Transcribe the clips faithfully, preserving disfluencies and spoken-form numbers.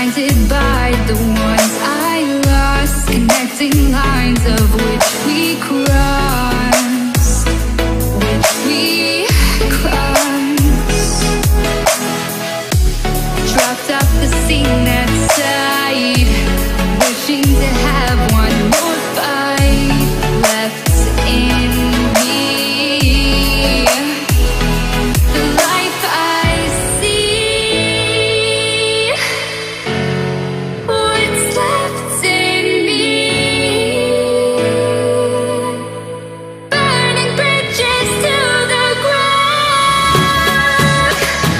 blinded by the ones I lost, connecting lines of which we crossed, which we crossed. Dropped off the scene that side, wishing to have one more fight left in me. The life I see, what's left in me. Burning bridges to the ground.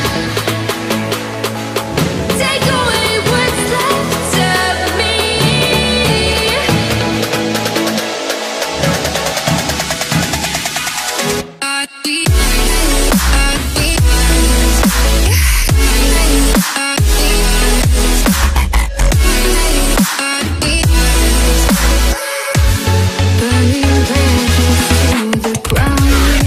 Take away what's left of me. Burning bridges to the ground.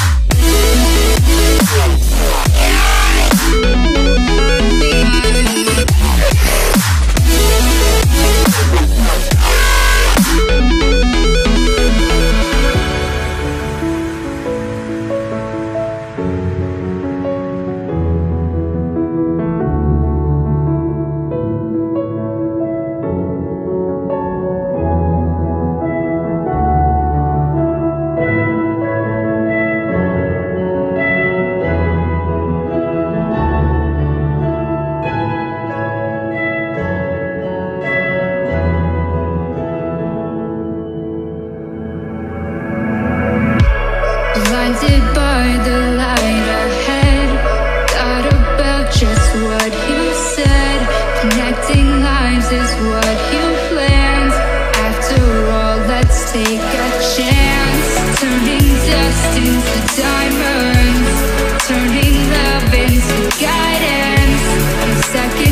Blinded by the light ahead, thought about just what you said. Connecting lines is what you planned. After all, let's take a chance. Turning dust into diamonds, turning love into guidance. In seconds